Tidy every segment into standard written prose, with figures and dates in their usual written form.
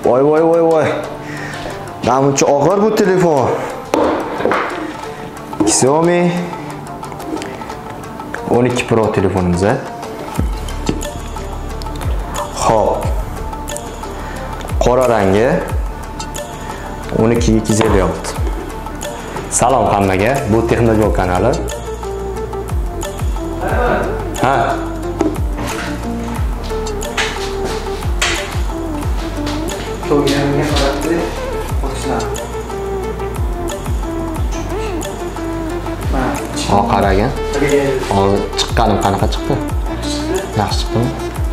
Voy. Namuncha og'ir bu telefon. Xiaomi 12 Pro telefonimiz. Xo'p. Qora rangi 12256. Salom hammaga. Bu Texnologiya kanali. Ha. To'g'riga qarabdi. Qo'shlar. Ha, qaragan. Hozir chiqqanim qanaqa chiqdi? Yaxshi chiqdimi?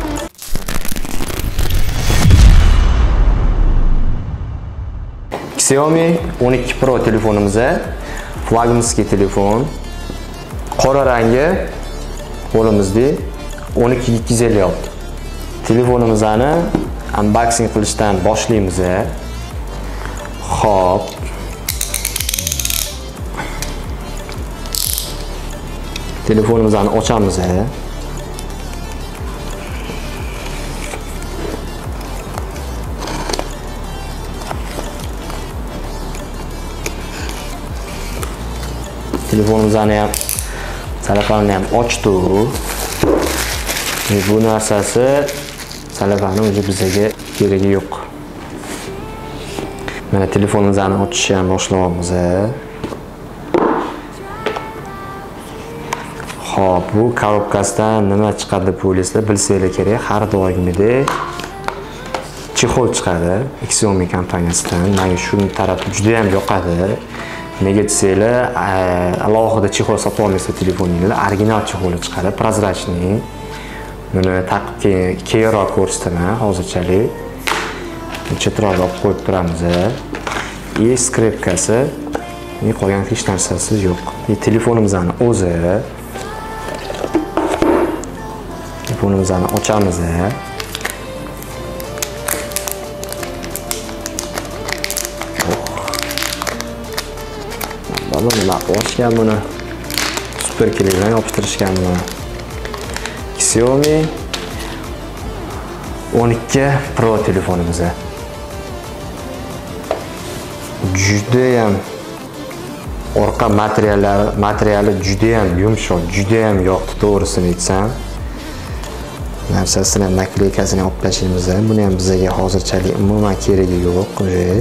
Xiaomi 12 Pro telefonimiz, flagmanskiy telefon. Qora rangi qo'limizda 12256. Telefonimizni unboxing qilishdan boshlaymiz. Xo'p. Telefonimizni ochamiz. Telefonimizni ham telefonini ham ochdik. Bu narsasi telefonni o'zi bizga keragi yo'q. Mana telefonimizni ochishni ham boshlaymiz. Xo'p, bu korobkasidan nima chiqadi deb o'ylaysizlar, bilsanglar kerak. Har doimgidek chexol chiqadi Xiaomi kompaniyasidan. Menga shu tarafi juda ham yoqadi. Nega desanglar, alohida chexol sotib olmaysiz telefoningizda, original chexol chiqadi, prozrachniy. Buni taqib keyinroq ko'rsataman, hozirchalik. Chetroqqa olib qo'yib turamiz. Skripkasi, qolgan hech narsasi yo'q. Telefonimizni o'zi. Telefonimizni ochamiz. Nima qo'shgan buni? Super kelik bilan yopishtirishgan buni. Xiaomi 12 Pro telefonimiz. Juda ham orqa materiali juda ham yumshoq, juda ham yoqdi, to'g'risini aytsam. Narsasini ham nakleykasini olib tashlaymiz. Buni ham bizga hozirchalik umuman keragi yo'q.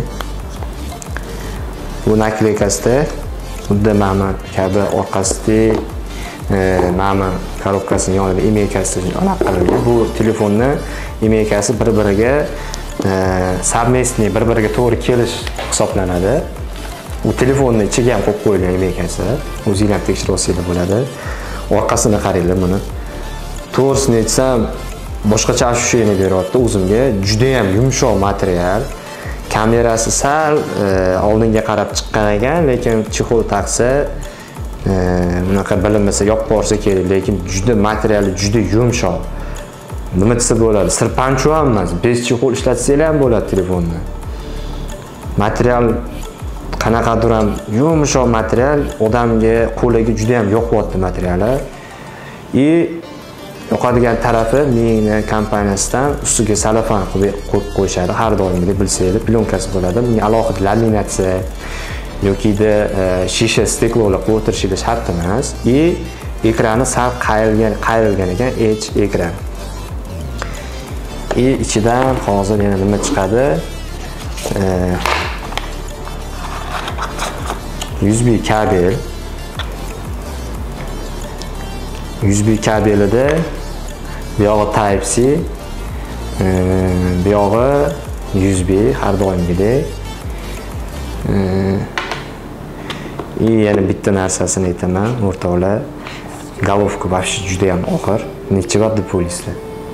Bu nakleykasida xuddi mana kabi orqasida mana korobkasining yonida imeykasi anaqa. Bu telefonni imeykasi bir-biriga совместный bir-biriga to'g'ri kelish hisoblanadi. Bu telefonni ichiga ham qo'yib qo'yilgan imeykasi. O'zingiz ham tekshirib olsangiz bo'ladi. Orqasini qaranglar buni. To'g'risini aytsam, boshqacha ощущение beryapti o'zimga. Juda ham yumshoq material. Kamerasi sal oldinga qarab chiqqan ekan, lekin chexol taqsa bunaqa bilinmasa yopib borsa kerak, lekin juda materiali juda yumshoq. Nima desa bo'ladi? Sirpanchu ham emas, bez chexol ishlatsanglar ham bo'ladi telefonni. Material qanaqadir ham yumshoq material, odamga qo'liga juda ham yoqyapti materiali. Yoqadigan tarafi meni kompaniyasidan ustiga salafan qo'yib qo'yishadi. Har doimgidek bilsanglar, plyonкасы bo'ladi. Bunga alohida laminatsiya yoki-da shisha steklolar qo'yib o'tirishingiz shart emas. Ekrani sal qayrilgan ekan, ekran. Ichidan hozir yana nima chiqadi? USB kabel. USB kabelida bu yog'i Type-C, bu yog'i USB har doimgidek. Yana bitta narsasini aytaman, o'rtoqlar. Головка вообще juda ham og'ir. Necha watt deb o'ylaysizlar?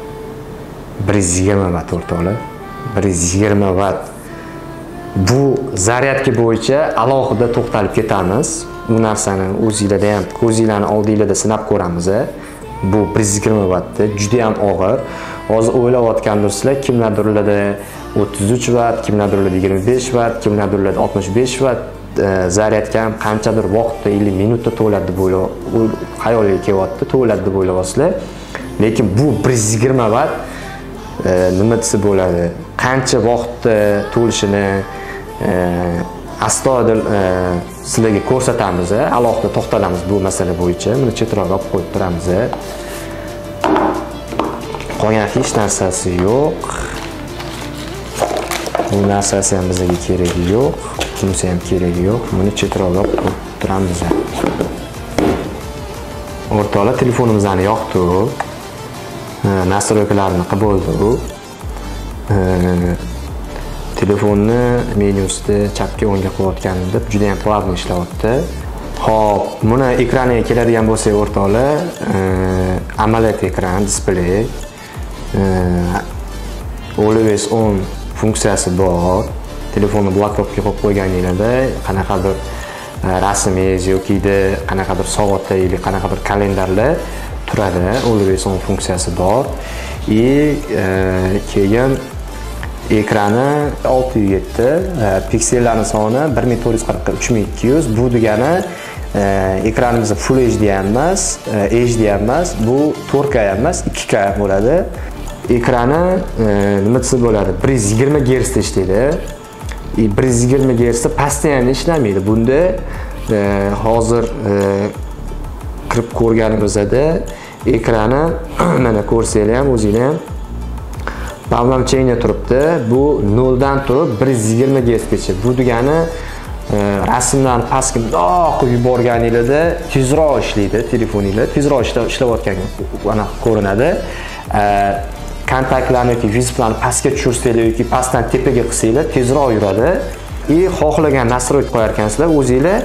120 watt o'rtoqlar. 120 watt. Bu zaryadka bo'yicha alohida to'xtalib ketamiz. Bu narsani o'zingizlarda ham ko'zingizlarning oldingizda sinab ko'ramiz. Bu 120 watt, juda ham og'ir. Hozir o'ylayotgandirsizlar, kimlardirlarda 33 watt, kimlardirlarda 25 watt, kimlardirlarda 65 watt zaryadka ham qanchadir vaqtda 50 minutda to'ladi deb xayolga kelyapti, to'ladi deb o'ylayapsizlar. Lekin bu 120 watt nima desa bo'ladi? qancha vaqtda to'lishini astoydil sizlarga ko'rsatamiz, alohida to'xtalamiz bu masala bo'yicha. Buni chetroqqa olib qo'yib turamiz. Qolgan hech narsasi yo'q. Bu narsasi ham bizga keragi yo'q. Bunisi ham keragi yo'q. Buni chetroqqa olib qo'yib turamiz. O'rtoqlar, telefonimizni yoqdi. Nastroykalarni qilib bo'ldi. Telefonni menyusida chapga o'ngga qo'yayotganimda juda ham plavni ishlayapti. Xo'p, buni ekraniga keladigan bo'lsak, o'rtoqlar, AMOLED ekran, displey, always on funksiyasi bor. Telefonni blokropga qo'yib qo'yganingizda qanaqadir rasmingiz yoki qanaqadir soatlar yoki qanaqadir kalendarlar turadi. Always on funksiyasi bor. Keyin ekrani 607, piksellarning soni 1440x3200. Bu degani ekranimiz Full HD ham emas, HD ham emas, bu 4K ham emas, 2K ham bo'ladi. Ekrani nima desa bo'ladi? 120 Hz da ishlaydi. 120 Hz da pastdan ishlamaydi. Bunda hozir kirib ko'rganimizda ekrani mana ko'rsanglar ham o'zinglar ham Pavlamchenya turibdi. Bu 0 dan turib 120 Hz gacha. Bu degani rasmlarni pastga qo'yib yuborganingizda tezroq ishlaydi telefoningizlar. Tezroq ishlayotganga ana ko'rinadi. Kontaktlarni yoki vizitlarni pastga tushirsanglar yoki pastdan tepaga qilsanglar tezroq yuradi. Xohlagan nastroy qo'yar ekansizlar o'zingizlar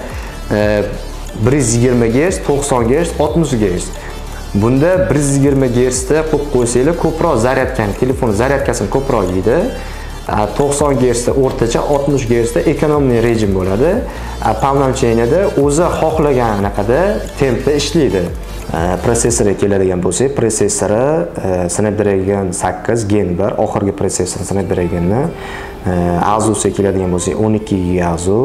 120 Hz, 90 Hz, 60 Hz. Bunda 120 Hz da qo'yib qo'ysanglar ko'proq zaryadkani, telefon zaryadkasini ko'proq yeydi. 90 Hz da o'rtacha, 60 Hz da ekonomiy rejim bo'ladi. Pavlamchenyada o'zi xohlagan anaqada tempda ishlaydi. Prosessorga keladigan bo'lsak, prosessori Snapdragon 8 Gen 1, oxirgi prosessor Snapdragonning. Azusiga keladigan bo'lsak, 12 GB Azu.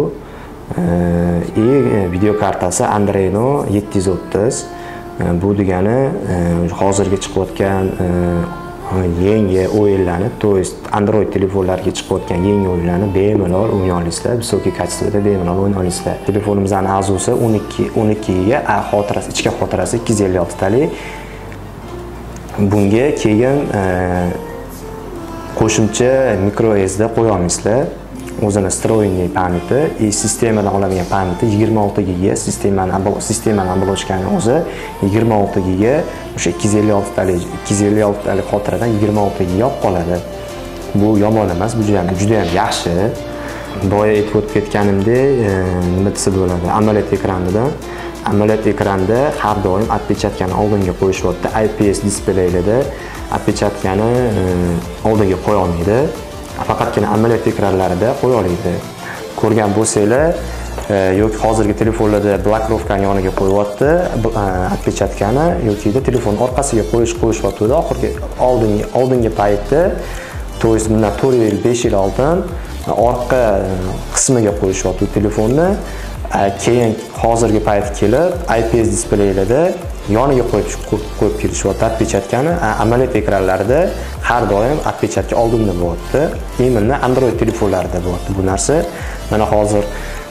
Video kartasi Adreno 730. Bu degani hozirga chiqayotgan yangi o'yinlarni, to есть Android telefonlarga chiqayotgan yangi o'yinlarni bemalol o'ynay olasizlar, visokiy kачествоda bemalol o'ynay olasizlar. Telefonimizning azusi 12 ga, xotirasi, ichki xotirasi 256 talik. Bunga keyin qo'shimcha micro SD qo'ya olmaysizlar. O'zini встроенный pamyati, sistemadan oladigan pamyati 26 GB, sistemani оболочкаning o'zi 26 GB, o'sha 256 talik xotiradan 26 GB olib qoladi. Bu yomon emas, bu juda ham yaxshi. Boya aytib o'tib ketganimdek, nima desa bo'ladi? AMOLED ekranda har doim отпечаткani oldinga qo'yishyapti. IPS displeylarda отпечаткani oldinga qo'ya olmaydi. Faqatgina AMOLED ekranlarida qo'ya oladi. Ko'rgan bo'lsanglar, yoki hozirgi telefonlarda blokrovkani yoniga qo'yibdi, отпечаткani yoki telefon orqasiga qo'yishyapti. Oldingi paytda, to есть bundan 4-5 yil oldin orqa qismiga qo'yishyapti telefonni. Keyin hozirgi payt kelib IPS displeylarda yoniga qo'yib kelishyapti отпечаткani. AMOLED ekranlarida har doim отпечатка oldinda bo'lyapti. Именно Android telefonlarida bo'lyapti bu narsa. Mana hozir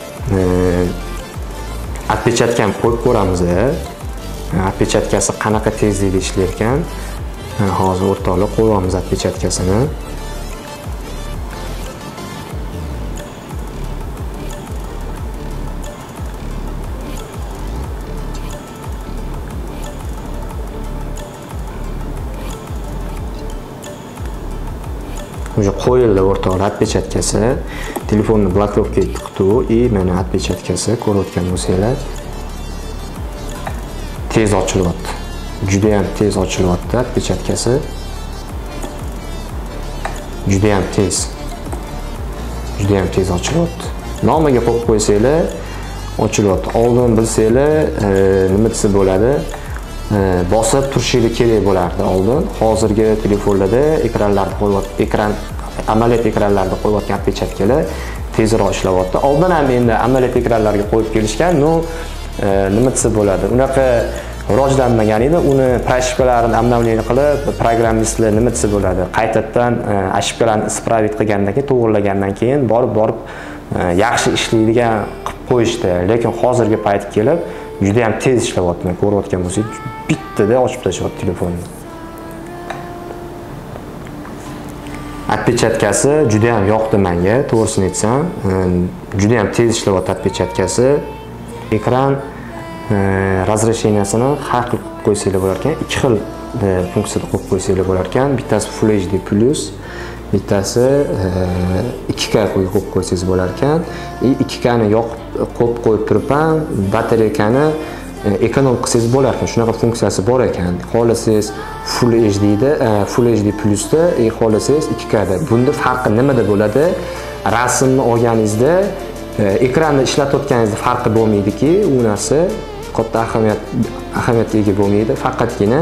отпечаткani qo'yib ko'ramiz. Отпечаткasi qanaqa tezlikda ishlar ekan. Hozir o'rtoqlar qo'yamiz отпечаткasini. Уже qo'yildi o'rtoqlar отпечаткasi. Telefonni blokrovkaga tiqdi и mana отпечаткasi ko'rayotgan bo'lsanglar tez ochilyapti. Juda ham tez ochilyapti отпечаткasi. Juda ham tez ochilyapti. Nomiga qo'yib qo'ysanglar ochilyapti. Oldin bilsanglar nima desa bo'ladi? Bosib turishingiz kerak bo'lardi oldin. Hozirgi telefonlarda ekranlarni qo'yib AMOLED ekranlarda qo'yayotgan отпечаткаlar tezroq ishlayapti. Oldin ham endi AMOLED ekranlarga qo'yib kelishgan, nima desa bo'ladi? Unaqa rivojlanmagan edi. Uni proshibkalarini обновление qilib, programmistlar nima desa bo'ladi, qaytadan ошибкаlarni ispravit qilgandan keyin, to'g'rilagandan keyin borib yaxshi ishlaydigan qilib qo'yishdi. Lekin hozirgi payt kelib, juda ham tez ishlayapti. Men ko'rayotgan bo'lsangiz, bittada ochib tashlayapti telefonni. Отпечаткasi juda ham yoqdi menga, to'g'risini aytsam. Juda ham tez ishlayapti отпечаткasi. Ekran razresheniyasini har xil qo'ysanglar bo'lar ekan, ikki xil funksiyada qo'yib qo'ysanglar bo'lar ekan. Bittasi Full HD+, bittasi 2K qo'yib qo'ysangiz bo'lar ekan. 2K ni qo'yib turib ham batareykani ekonom qilsangiz bo'lar ekan. Shunaqa funksiyasi bor ekan. Xohlasangiz Full HD da, Full HD Plusda, xohlasangiz 2K da. Bunda farqi nimada bo'ladi? Rasmni olganingizda ekranda ishlatayotganingizda farqi bo'lmaydiki, u narsa katta ahamiyatga ega bo'lmaydi. Faqatgina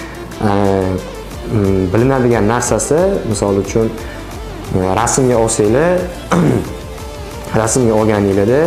bilinadigan narsasi, misol uchun rasmga olsanglar, rasmga olganingizda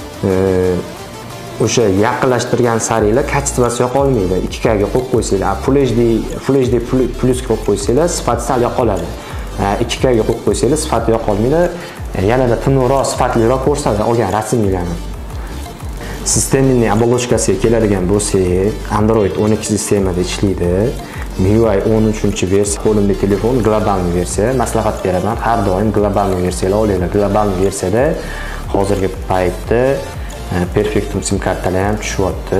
o'sha yaqinlashtirgan saringlar kачествоsi yo'qolmaydi. 2K ga qo'yib qo'ysanglar, Full HD Plus ga qo'yib qo'ysanglar, sifati sal yo'qoladi. 2K ga qo'yib qo'ysanglar, sifati yo'qolmaydi. Yanada tiniqroq, sifatliroq ko'rsatadi olgan rasminglarni. Sistemning оболочкasiga keladigan bo'lsak, Android 12 sistemada ishlaydi. MIUI 13-versiya, qo'limda telefon globalniy versiya. Maslahat beraman, har doim globalniy versiyalar olinglar. Globalniy versiyada hozirgi paytda Perfectum sim kartalar ham tushyapti.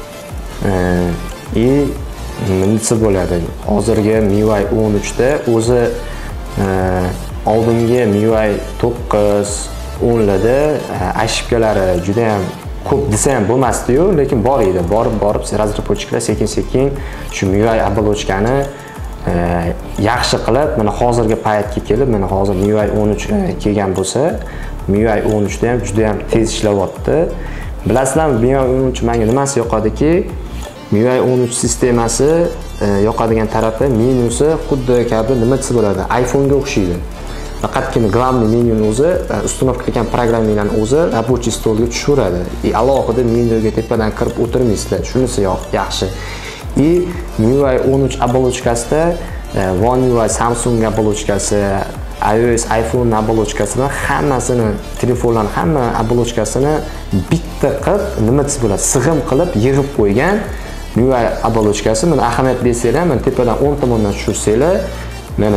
Nima bo'ladi? Hozirgi MIUI 13 da o'zi oldingi MIUI 9, 10 larda ошибкалari juda ham ko'p desa ham bo'lmasdi-yu, lekin bor edi. Borib razработчиклар sekin-sekin shu MIUI оболочкani yaxshi qilib, mana hozirgi paytga kelib, mana hozir MIUI 13 kelgan bo'lsa, MIUI 13 da ham juda ham tez ishlayapti. Bilasizlarmi, MIUI 13 menga nimasi yoqadiki, MIUI 13 sistemasi yoqadigan tarafi, menyusi xuddi kabi nima desa bo'ladi, iPhone ga o'xshaydi. Faqatgina главный menyuni o'zi, uстановka qilgan programmalarning o'zi рабочий stolga tushaveradi. Alohida menyuga tepadan kirib o'tirmaysizlar. Shunisi yaxshi. MIUI 13 оболочкасida One UI Samsung оболочкasi, iOS iPhone оболочкasidan hammasini, telefonlarning hamma оболочкасini bitta qilib, nima desa bo'ladi, sig'im qilib yig'ib qo'ygan MIUI оболочкasi. Mana ahamiyat bersanglar, mana tepadan 10 tomondan tushirsanglar, mana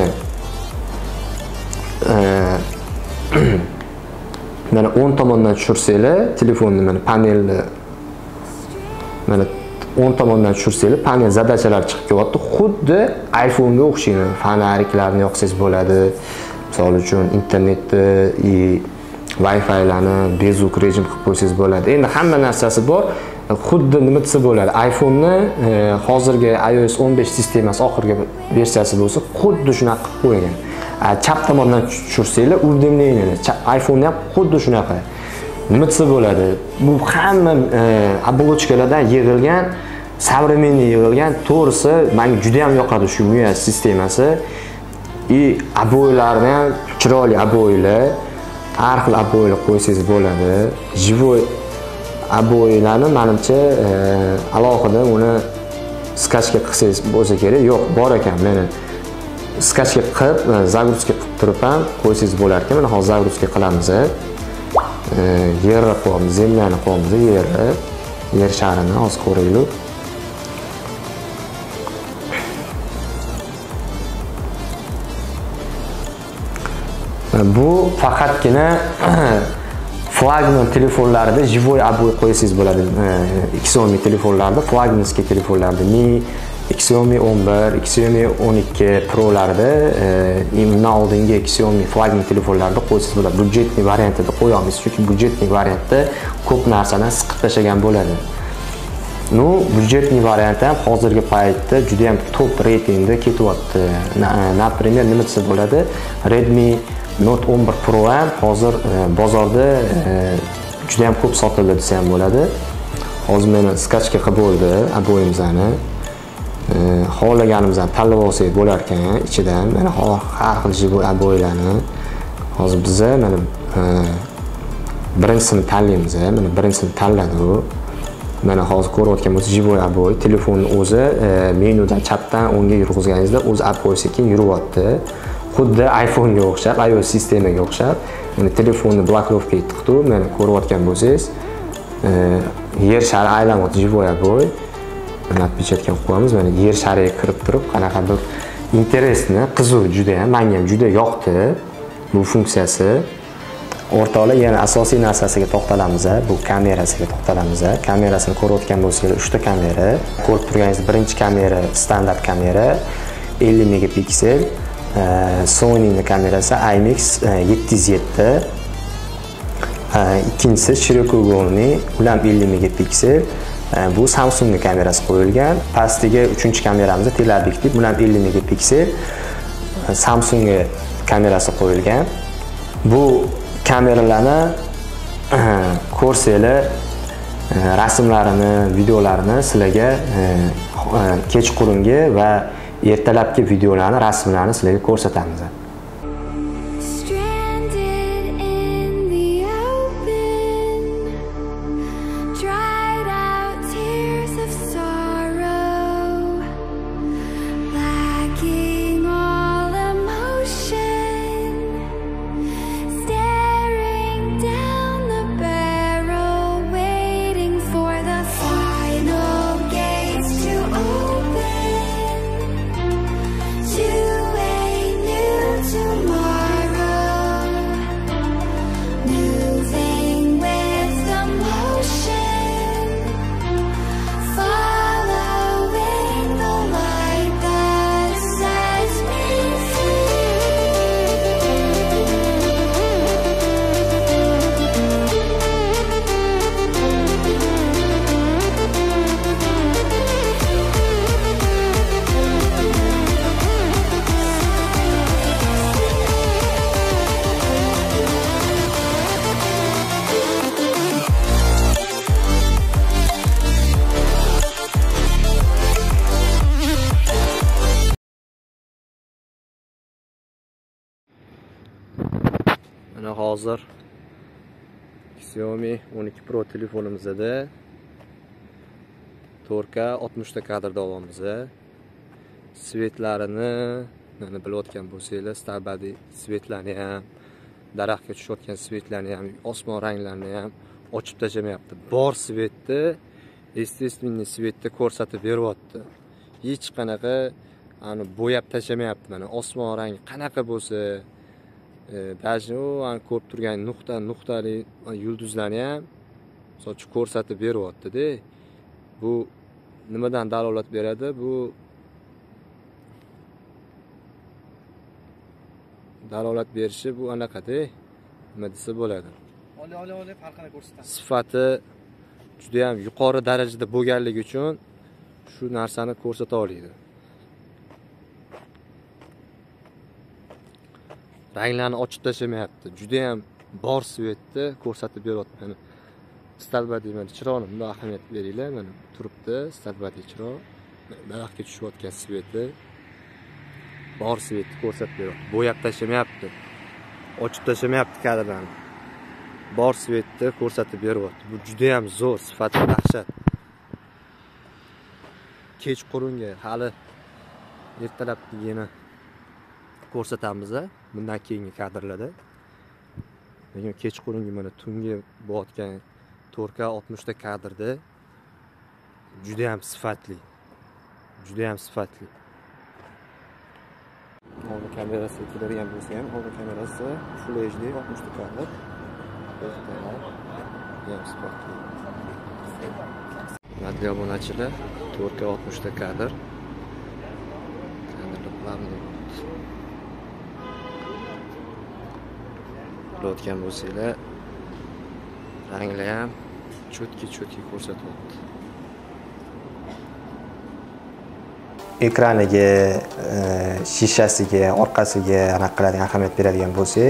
mana 10 tomondan tushirsanglar, telefonni mana panelni mana 10 tomondan tushirsanglar, panel zadachalar chiqib kelyapti. Xuddi iPhone ga o'xshaydi. Fanariklarni yoqsangiz bo'ladi. Misol uchun internetni, Wi-Fi-larni bezuk rejim qilib qo'ysangiz bo'ladi. Endi hamma narsasi bor. Xuddi nima desa bo'ladi, iPhone ni hozirgi iOS 15 sistemasi oxirgi versiyasi bo'lsa, xuddi shunaqa qilib qo'ygan. Chap tomondan tushirsanglar, urdimlayni. iPhone ham xuddi shunaqa. Nima desa bo'ladi? Bu hamma оболочкаlardan yig'ilgan, современный yig'ilgan, to'g'risi menga juda ham yoqadi shu MIUI sistemasi. Обойларni ham chiroyli обойлар, har xil обойлар qo'ysangiz bo'ladi. Живой обойларni menimcha alohida uni skachka qilsangiz bo'lsa kerak. Yo'q, bor ekan. Meni skachka qilib, загрузка qilib turib ham qo'ysangiz bo'lar ekan. Mana hozir загрузка qilamiz. Yerni qo'yamiz, zemlyani qo'yamiz, yer sharini hozir ko'raylik. Bu faqatgina flagman telefonlarida живой обой qo'ysangiz bo'ladi. Xiaomi telefonlarida, flagmanskiy telefonlarda, Mi, Xiaomi 11, Xiaomi 12 Pro'larda, undan oldingi Xiaomi flagman telefonlarida qo'ysangiz bo'ladi. Budjetli variantida qo'yamiz, chunki budjetli variantda ko'p narsadan siqib tashlagan bo'ladi. Budjetli variant ham hozirgi paytda juda ham top reytingda ketyapti. Например, nima desa bo'ladi? Redmi Note 11 Pro ham hozir bozorda juda ham ko'p sotildi desa ham bo'ladi. Hozir meni skachka qilib bo'ldi aboyimizni. Xohlaganimizdan tanlab olsak bo'lar ekan ichidan. Mana har xil jibo aboylarni. Hozir biz mana birinchisini tanlaymiz. Mana birinchisini tanladik. Mana hozir ko'rayotgan bo'lsangiz живой обой, telefonning o'zi menyudan chapdan o'ngga yurg'izganingizda o'zi обой sekin yuryapti. Xuddi iPhone ga o'xshab, iOS sistemaga o'xshab. Mana telefonni blokировка etdik-ku, mana ko'rayotgan bo'lsangiz, yer shari aylanyapti живой обой. Mana отпечатка qo'yamiz, mana yer shariga kirib turib, qanaqa bir interesni, qiziq juda ham, menga ham juda yoqdi bu funksiyasi. O'rtoqlar, yana asosiy narsasiga to'xtalamiz, bu kamerasiga to'xtalamiz. Kamerasini ko'rayotgan bo'lsangiz, 3 ta kamera. Ko'rib turganingiz, birinchi kamera standart kamera 50 megapiksel. Sony'ning kamerasi IMX 707. Ikkinchisi shirokouгольный, ular 50 megapiksel. Bu Samsungning kamerasi qo'yilgan. Pastiga 3-kameramiz teleob'yektiv, bular 50 megapiksel. Samsung kamerasi qo'yilgan. Bu kameralarni ko'rsanglar, rasmlarini, videolarini sizlarga kechqurungi va ertalabki videolarni, rasmlarni sizlarga ko'rsatamiz. Mana hozir Xiaomi 12 Pro telefonimizda 4K 60 ta kadrda olamiz. Svetlarini mana bilayotgan bo'lsanglar, stabadi svetlarni ham, daraxtga tushayotgan svetlarni ham, osmon ranglarini ham ochib tashlamayapti. Bor svetni, естественный svetni ko'rsatib beryapti. Hech qanaqa bo'yab tashlamayapti. Mana osmon rangi qanaqa bo'lsa, даже ko'rib turgan nuqtali yulduzlarni ham sochi ko'rsatib beryapti-da. Bu nimadan dalolat beradi? Bu dalolat berishi bu anaqada, nima desa bo'ladi? Oli farqini ko'rsatadi. Sifati juda ham yuqori darajada bo'lganligi uchun shu narsani ko'rsata oladi. Ranglarni ochib tashlamayapti. Juda ham bor svetni ko'rsatib beryapti. Mana stalbadi mana chiroqni bunday ahamiyat beringlar. Mana turibdi stalbadi chiroq. Daraxtga tushayotgan sveti. Bor svetni ko'rsatib beryapti. Bo'yab tashlamayapti. Ochib tashlamayapti kadrlarni. Bor svetni ko'rsatib beryapti. Bu juda ham zo'r, sifati dahshat. Kechqurunga hali ertalabligini ko'rsatamiz bundan keyingi kadrlarda. Lekin kechqurungi mana tungi bo'layotgan 4K 60 ta kadrda juda ham sifatli. Juda ham sifatli. Oldin kamerasi keladigan bo'lsa ham, oldin kamerasi Full HD 60 ta kadr. Ham sifatli. Radyo obunachilar 4K 60 ta kadr. Kadrlarni o'tgan bo'lsanglar, ranglar ham cho'tki ko'rsatyapti. Ekraniga, shishasiga, orqasiga aniq qiladigan ahamiyat beradigan bo'lsak,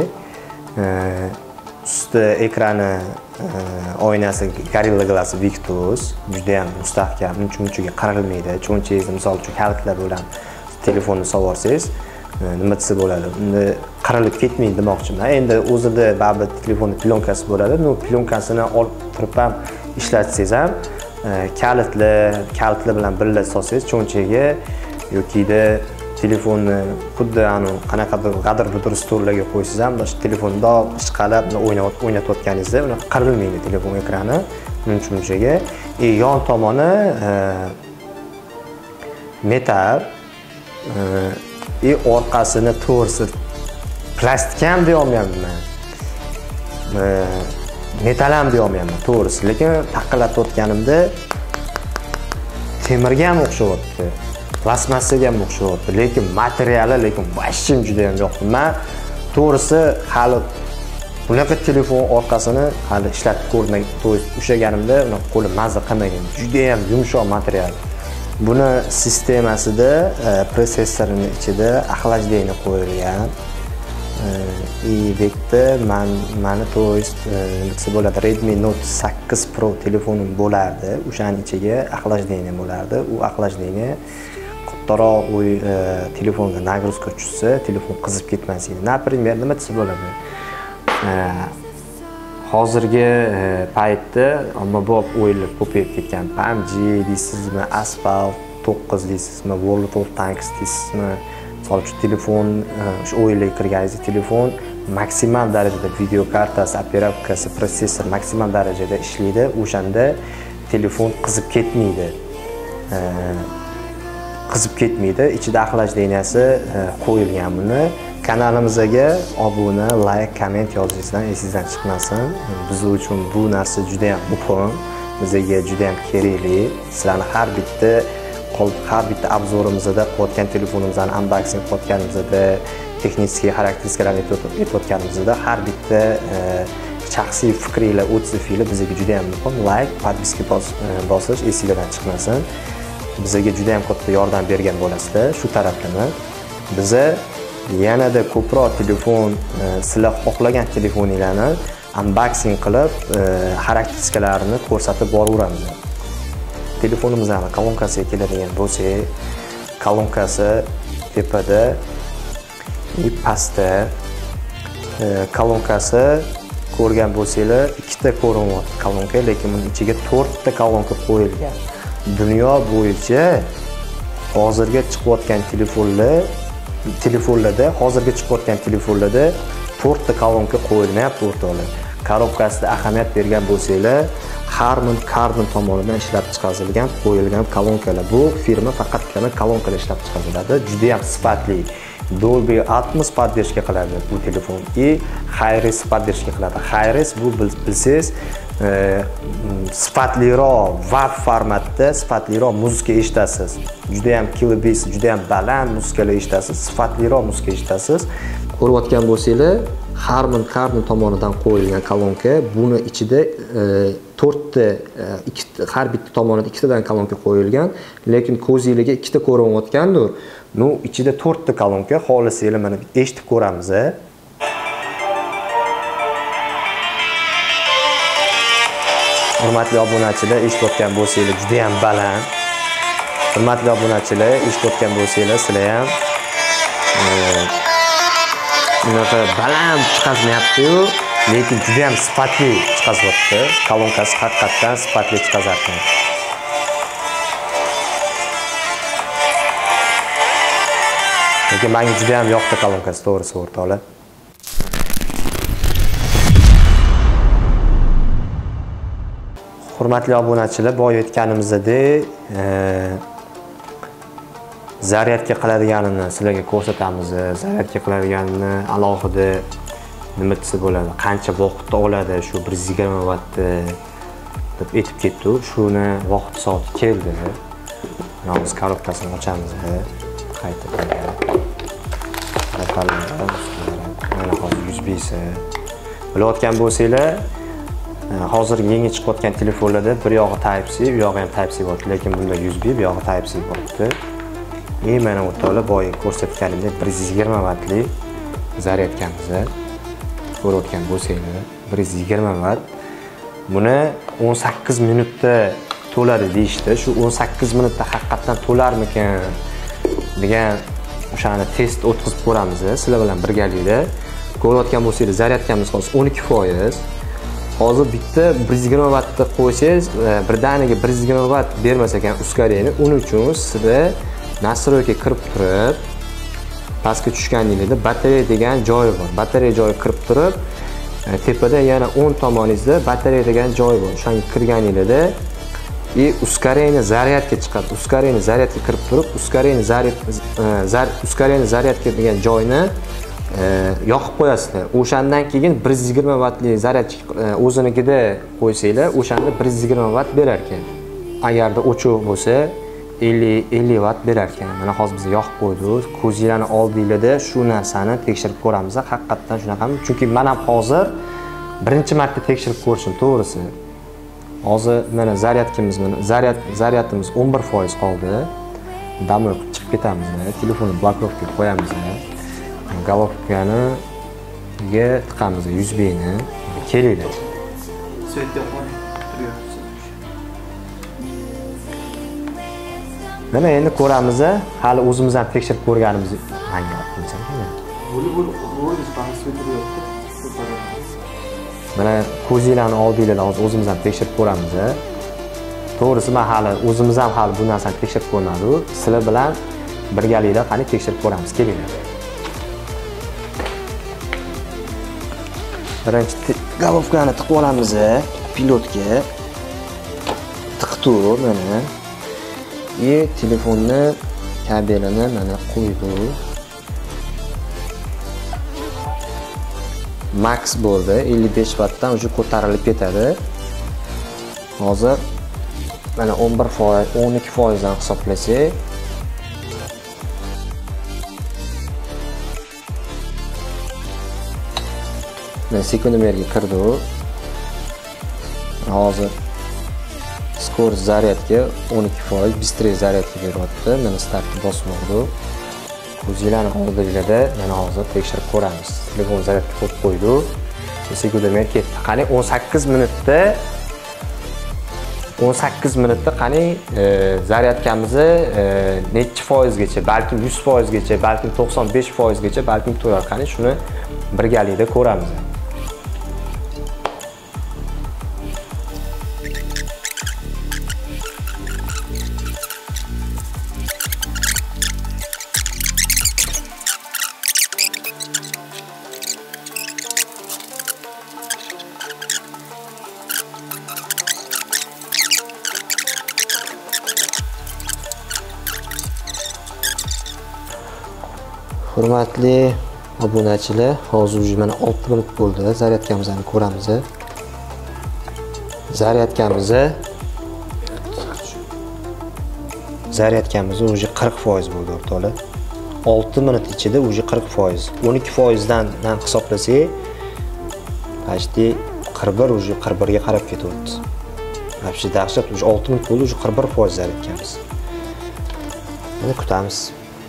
usti ekrani oynasi Gorilla Glass Victus, juda ham mustahkam, uncha qarilmaydi. Cho'nchangizni misol uchun kalitlar bilan telefonni solvorsangiz, nima desa bo'ladi? Unda qarilib ketmaydi demoqchiman. Endi o'zida baribir telefonning plyonkasi bo'ladi. No plyonkasini olib turib ham ishlatsangiz ham kalitli bilan birga solsangiz cho'nchaga yokida telefonni xuddi qanaqadir g'adir-budir stollarga qo'ysangiz ham shu telefonda ishqalab o'ynatayotganingizda uni qirilmaydi telefon ekrani munchaga. Yon tomoni metal, orqasini to'g'risi plastik ham deya olmayman. Metal ham deya olmayman to'g'risi, lekin taqillatayotganimda temirga ham o'xshayapti, plastmassaga ham o'xshayapti, lekin materiali vashim juda ham yoqdi. Men to'g'risi hali bunaqa telefon orqasini hali ishlatib ko'rmagan, ushlaganimda uni qo'lim mazza qilmagan. Juda ham yumshoq material. Buni sistemasida protsessorning ichida охлаждение qo'yilgan. Bekda mani desa bo'ladi, Redmi Note 8 Pro telefonim bo'lardi. O'shaning ichiga охлаждение bo'lardi. U охлаждение kattaroq telefonga nagruzka tushsa, telefon qizib ketmasdi. Например, nima desa bo'ladi? Hozirgi paytda ommabop o'yinlar ko'payib ketgan. PUBG deysizmi, Asphalt 9 deysizmi, World of Tanks deysizmi? Misol uchun telefon, shu o'yinlarga kirganingizda telefon maksimal darajada video kartasi, operatkasi, protsessor maksimal darajada ishlaydi. O'shanda telefon qizib ketmaydi. Ichida охлаждениесі qo'yilgan buni. Kanalimizga obuna, like, komment yozishdan esingizdan chiqmasin. Biz uchun bu narsa juda ham muhim, bizga juda ham kerakli. Sizlarni har bitta obzorimizda qo'ygan telefonimizni unboxing qilayotganimizda, texnik xarakteristikalarni aytayotganimizda har bitta shaxsiy fikringlar, o'tsifinglar bizga juda ham muhim. Like, podpiska bosish esingizdan chiqmasin. Bizga juda ham katta yordam bergan bo'lasizlar shu tarafdan. Biza yanada ko'proq telefon, sizlar xohlagan telefoninglarni unboxing qilib, xarakteristikalarni ko'rsatib boraveramiz. Telefonimizning kolonkasiga keladigan bo'lsak, kolonkasi tepada, pastda. Kolonkasi ko'rgan bo'lsanglar, ikkita ko'rinyapti kolonka, lekin uning ichiga 4 ta kolonka qo'yilgan. Dunyo bo'yicha hozirga chiqayotgan telefonlarda 4 ta kolonka qo'yilmayapti o'rtoqlar. Korobkasida ahamiyat bergan bo'lsanglar, Harman Kardon tomonidan ishlab chiqarilgan qo'yilgan kolonkalar. Bu firma faqatgina kolonkalar ishlab chiqaradi. Juda ham sifatli. Dolby Atmos podдержка qiladi bu telefon. Hi-Res podдержка qiladi. Hi-Res bu bilsangiz sifatliroq WAV formatda sifatliroq muzika eshitasiz. Juda ham kilobis, juda ham baland muzikalar eshitasiz, sifatliroq muzika eshitasiz. Ko'rayotgan bo'lsanglar, Harman Kardon tomonidan qo'yilgan kolonka, buni ichida 4 ta, har bitta tomonidan 2 tadan kolonka qo'yilgan, lekin ko'zingizga 2 ta ko'rinayotgandir. Ichida 4 ta kolonka, xohlasanglar mana eshitib ko'ramiz. Hurmatli obunachilar, eshitayotgan bo'lsanglar juda ham baland. Hurmatli obunachilar, eshitayotgan bo'lsanglar, sizlar ham unaqa baland chiqazmayapti-yu, lekin juda ham sifatli chiqazyapti. Kolonkasi haqiqatdan sifatli chiqazar ekan. Lekin menga juda ham yoqdi kolonkasi, to'g'risi o'rtoqlar. Hurmatli obunachilar, boya aytganimizdek, zaryadka qiladiganini sizlarga ko'rsatamiz. Zaryadka qiladiganini alohida nima desa bo'ladi, qancha vaqt oladi, shu 120 vattni deb aytib ketdi. Shuni vaqt soati keldi. Biz korobkasini ochamiz. Qayta mana hozir USB si. Bilayotgan bo'lsanglar, hozir yangi chiqayotgan telefonlarda bir yog'i Type-C, bu yog'i ham Type-C bor, lekin bunda USB, bu yog'i Type-C bo'libdi. Mana o'rtoqlar, boya ko'rsatganimdek 120 vattli zaryadkamiz. Ko'rayotgan bo'lsanglar, 120 vatt. Buni 18 minutda to'ladi deyishdi. Shu 18 minutda haqiqatan to'larmikan degan o'shani test o'tkazib ko'ramiz. Sizlar bilan birgalikda ko'rayotgan bo'lsangiz, zaryadkamiz hozir 12%. hozir bitta 120 vattni qo'ysangiz, birdaniga 120 vatt bermas ekan uskariyani. Uning uchun sizda nastroyga kirib turib, pastga tushganingizda batareya degan joyi bor. Batareya joyi kirib turib, tepada yana 10 tomoningizda batareya degan joyi bor. O'shanga kirganingizda uskariyani zaryadga chiqadi. Uskariyani zaryadga kirib turib, uskariyani zaryadga degan joyni yoqib qo'yasizlar. O'shandan keyin 120 vattli zaryad o'zinikida qo'ysanglar, o'shanda 120 vatt berar ekan. Agarda o'chiq bo'lsa 50 vatt berar ekan. Mana hozir biz yoqib qo'ydik. Ko'zinglarni oldinglarda shu narsani tekshirib ko'ramiz. Haqiqatan shunaqami? Chunki men ham hozir birinchi marta tekshirib ko'rishim, to'g'risi. Hozir mana zaryadimiz 11% qoldi. Domay chiqib ketamiz. Telefonni blokировкаga qo'yamiz. Головкaniga tiqamiz 100 bni. Kelinglar. Mana endi ko'ramiz, hali o'zimiz ham tekshirib ko'rganimiz hanga olibmisan. Mana ko'zinglarni oldinglarda hozir o'zimiz ham tekshirib ko'ramiz. To'g'risi men hali o'zimiz ham bu narsani tekshirib ko'rmadik. Sizlar bilan birgalikda qani tekshirib ko'ramiz. Kelinglar. Birinchi головкani tiqib olamiz, pilotga. Tiqdik mana. Telefonni kabelini mana qo'ydik. Max bo'ldi, 55 vattdan уже ko'tarilib ketadi. Hozir mana 11%, 12% dan hisoblasak, men sekundomerga kirdik. Hozir skorost zaryadga 12%, быстрее zaryadga beryapti. Mana startni bosmoqdik. Ko'zinglarni oldinglarda mana hozir tekshirib ko'ramiz. Telefon zaryadga qo'yib qo'ydik. Sekundomer ketdi. Qani 18 minutda qani zaryadkamiz necha foizgacha, balkim 100% gacha, balkim 95% gacha, balkim to'lar. Qani shuni birgalikda ko'ramiz. Hurmatli obunachilar, hozir уже mana 6 minut bo'ldi. Zaryadkamizni ko'ramiz. Zaryadkamiz уже 40% bo'ldi o'rtoqlar. 6 minut ichida уже 40%. 12% dan hisoblasak, почти 41 уже 41 ga qarab ketyapti. Вообще dahshat, уже 6 minut bo'ldi, уже 41% zaryadkamiz. Mana kutamiz.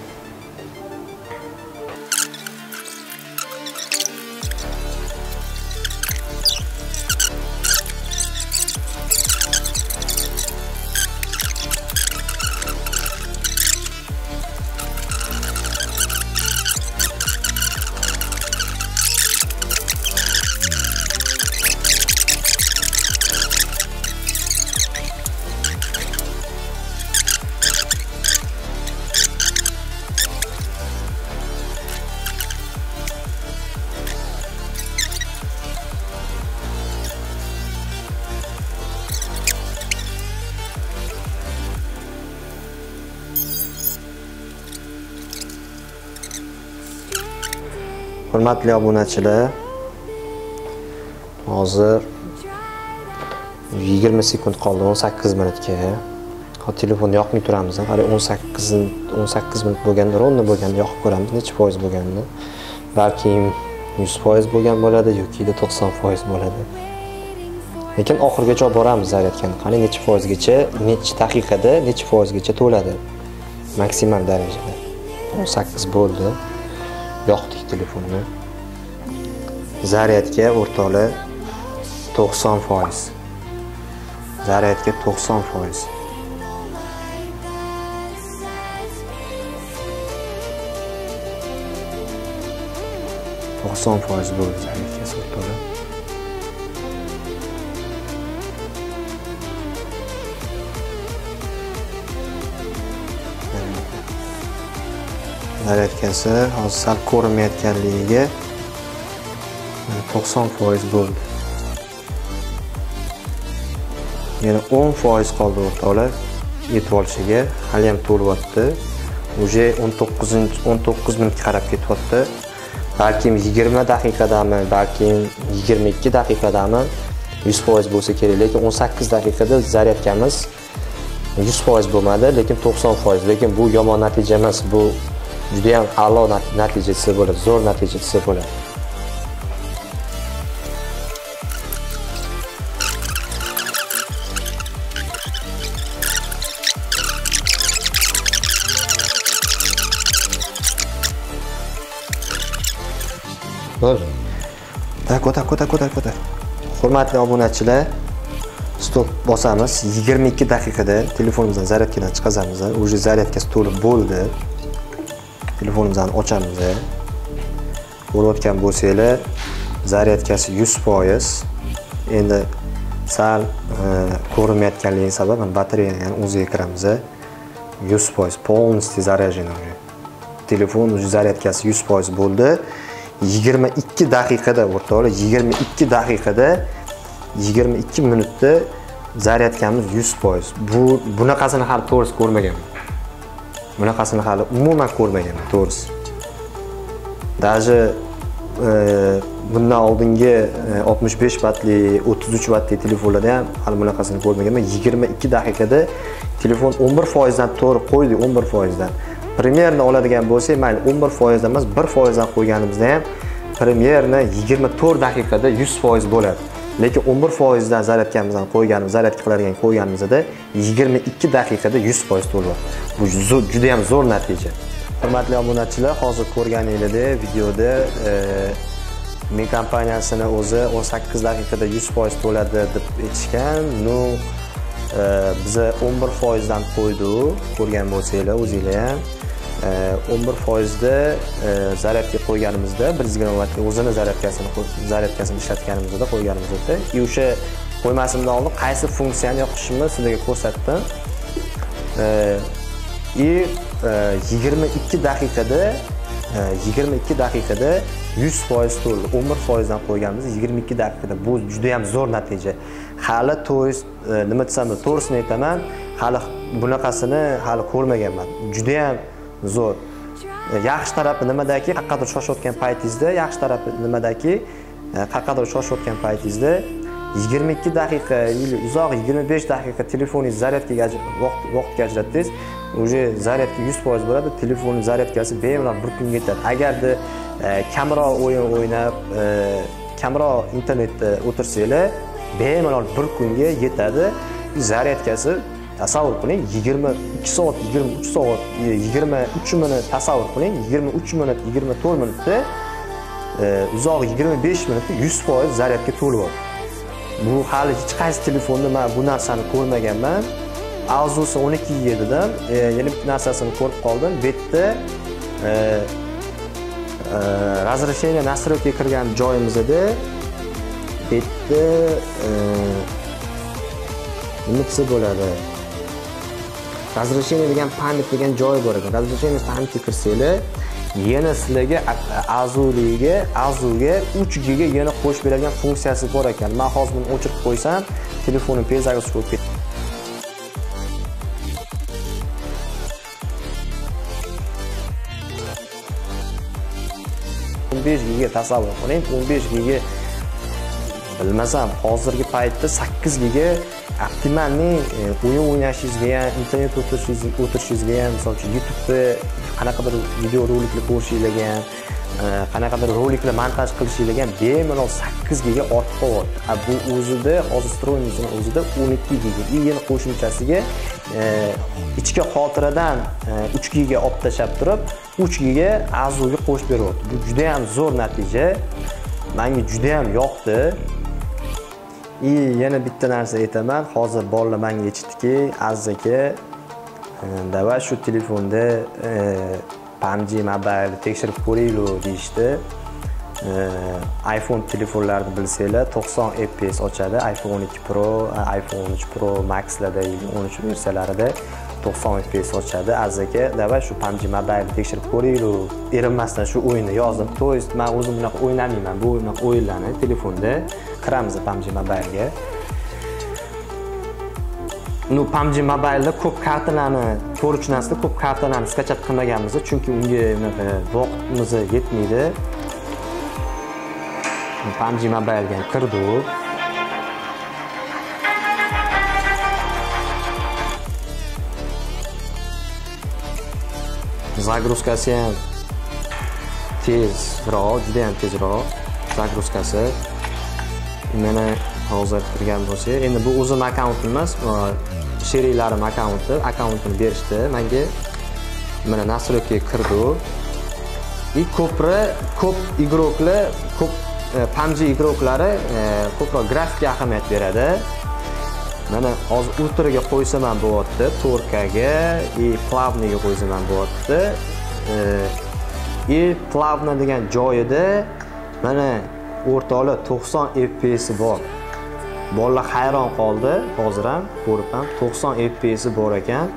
Hurmatli obunachilar, hozir 20 sekund qoldi 18 minutga. Telefonni yoqmay turamiz. Hali 18 minut bo'lganda, ronda bo'lganda yoqib ko'ramiz, necha foiz bo'lganini. Balki 100% bo'lgan bo'ladi yoki 90% bo'ladi. Lekin oxirgacha olib boramiz zaryadkani. Qani necha foizgacha, necha daqiqada, necha foizgacha to'ladi. Maksimal darajada. 18 bo'ldi. Yoqdik telefonni. Zaryadga o'rtoqlar 90%. Zaryadga 90%. %90% bo'ldi zaryadga o'rtoqlar. zaryadkasi hozir sal ko'rinmayotganligiga 90% bo'ldi. Yana 10% qoldi o'rtoqlar yetib olishiga. Hali ham to'lyapti. Uje 19 minutga qarab ketyapti. Balkim 20 daqiqadami, balkim 22 daqiqadami 100% bo'lsa kerak, lekin 18 daqiqada zaryadkamiz 100% bo'lmadi, lekin 90%. Lekin bu yomon natija emas, bu juda ham a'lo natija desa bo'ladi, zo'r natija desa bo'ladi. Bo'ldi. Ko'tar. Hurmatli obunachilar, stop bosamiz. 22 daqiqada telefonimizdan zaryadkadan chiqazamiz. Uje zaryadkasi to'lib bo'ldi. Telefonimizni ochamiz. Ko'rayotgan bo'lsanglar, zaryadkasi 100%. Endi sal ko'rinmayotganligi sabab batareyani o'ziga kiramiz. 100% полностью заряжен уже. Telefon uje zaryadkasi 100% bo'ldi. 22 daqiqada o'rtoqlar, 22 daqiqada 22 minutda zaryadkamiz 100%. Bunaqasini hali to'g'risi ko'rmaganman. Bunaqasini hali umuman ko'rmaganman to'g'risi. Даже bundan oldingi 65 wattli, 33 wattli telefonlarda ham hali bunaqasini ko'rmaganman. 22 daqiqada telefon 11% dan to'g'ri qo'ydi, 11% dan. Primerni oladigan bo'lsak, mayli 11% dan emas, 1% dan qo'yganimizda ham primerni 24 daqiqada 100% bo'ladi. Lekin 11% dan zaryadkamizdan zaryadka qiladigan qo'yganimizda 22 daqiqada 100% to'ladi. Bu juda ham zo'r natija. Hurmatli obunachilar, hozir ko'rganingizda videoda men kompaniyasini o'zi 18 daqiqada 100% to'ladi deb aytishgan. Biz 11% dan qo'ydik, ko'rgan bo'lsanglar o'zingizlar ham. 11% da zaryadga qo'yganimizda 120 wattli o'zini zaryadkasini ishlatganimizda qo'yganimizda o'sha qo'ymasimdan oldin qaysi funksiyani yoqishimni sizlarga ko'rsatdim. 22 daqiqada 100% to'ldi. 11% dan qo'yganimiz 22 daqiqada. Bu juda ham zo'r natija. Hali to'g'risi nima desam, to'g'risini aytaman, hali bunaqasini hali ko'rmaganman. Juda ham zo'r. Yaxshi tarafi nimadaki, haqiqatda shoshayotgan paytingizda, yaxshi tarafi nimadaki, haqiqatda shoshayotgan paytingizda 22 daqiqa, uzoq 25 daqiqa telefoningizni zaryadkaga vaqtga ajratdingiz, uje zaryadka 100% bo'ladi, telefonning zaryadkasi bemalol bir kunga yetadi. Agarda kamroq o'yin o'ynab, kamroq internetda o'tirsanglar, bemalol bir kunga yetadi. Zaryadkasi tasavvur qiling, 22 soat, 23 soat, 23 minut tasavvur qiling, 23 minut, 24 minutda uzoq 25 minutda 100% zaryadga to'lyapti. Bu hali hech qaysi telefonda men bu narsani ko'rmaganman. Asus 12 gigadan yana bir narsasini ko'rib qoldim. Bu yerda razрешение настройка kirgan joyimizda bu yerda nima desa bo'ladi? Razрешение degan pamyat degan joyi bor ekan. Razрешение pamyatga kirsanglar, yana sizlarga Azuga 3 giga yana qo'shib beradigan funksiyasi bor ekan. Men hozir buni o'chirib qo'ysam, telefonim peyzajga chiqib ketadi. 15 giga tasavvur qiling, 15 giga bilmasam, hozirgi paytda 8 giga optimalni o'yin o'ynashingizga ham, internet o'tirishingizga ham, misol uchun YouTube'da qanaqadir video roliklar ko'rishingizga ham, qanaqadir roliklar montaj qilishingizga ham bemalol 8 giga ortib qolyapti. Bu o'zida hozir stroyimizning o'zida 12 giga. Yana qo'shimchasiga ichki xotiradan 3 giga olib tashlab turib, 3 giga Azuga qo'shib beryapti. Bu juda ham zo'r natija. Menga juda ham yoqdi. Yana bitta narsa aytaman. Hozir bolalar menga aytishdiki, Aziz aka, davay shu telefonda PUBG Mobile tekshirib ko'raylik deyishdi. iPhone telefonlarini bilsanglar 90 fps ochadi. iPhone 12 Pro, iPhone 13 Pro Max'larda, 13 versiyalarida 90 FPS ochadi. Aziz aka, davay shu PUBG Mobile tekshirib ko'ringlar. Erinmasdan shu o'yinni yozdim. To есть men o'zim bunaqa o'ynamayman. Bu o'yinlarni telefonda kiramiz PUBG Mobile ga. PUBG Mobile'da ko'p kartalarni ko'rish narsida ko'p kartalarni skachat qilmaganmiz, chunki unga vaqtimiz yetmaydi. PUBG Mobile ga kirdik. Загрузкасы ham tezroq, juda ham tezroq загрузкасы. Mana hozir kirgan bo'lsa, endi bu o'zim akkauntim emas, sheriklarim akkauntini berishdi menga. Mana nastroykaga kirdik. Ko'p igroklar, ko'p PUBG igroklari ko'proq grafikga ahamiyat beradi. Mana hozir ultraga qo'ysam ham bo'lyapti, 4Kga, plavniga qo'ysam ham bo'lyapti. Plavna degan joyida mana o'rtoqlar 90 FPS bor. Bolalar hayron qoldi, hozir ham ko'rib ham 90 FPS bor ekan.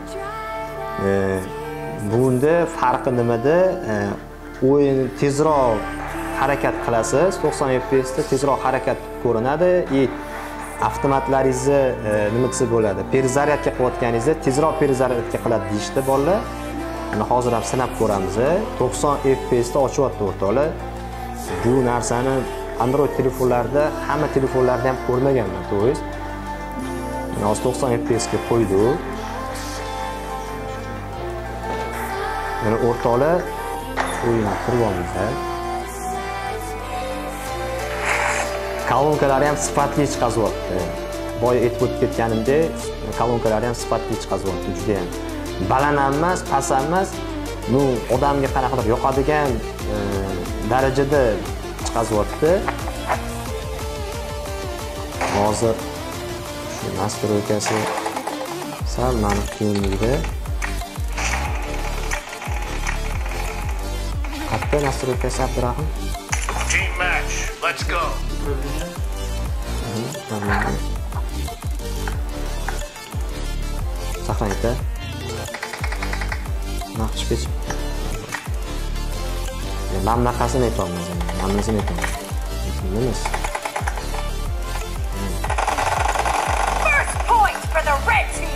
Bunda farqi nimada? O'yin tezroq harakat qilasiz, 90 FPS da tezroq harakat ko'rinadi. Avtomatlaringizni nima desa bo'ladi? Перезарядка qilayotganingizda tezroq перезарядка qiladi deyishdi bolalar. Mana hozir ham sinab ko'ramiz. 90 FPS da ochyapti o'rtoqlar. Bu narsani Android telefonlarda, hamma telefonlarda ham ko'rmaganman, to есть. Mana 90 FPS ga qo'ydik. Mana o'rtoqlar o'yinga kiryapmiz. Kolonkalar ham sifatli chiqazyapti. Boya aytib o'tib ketganimdek, kolonkalar ham sifatli chiqazyapti, juda ham. Baland emas, past emas, odamga qanaqadir yoqadigan darajada chiqazyapti. Hozir shu nastroykasi sal mani qiyinligida. Qayerda nastroykasi Abdurahim? Team match, let's go. Saqlanaydi. Naqshgacha. Men bunaqasini aytolmayman. Hammasini aytaman. Nimiz? First point for the red team.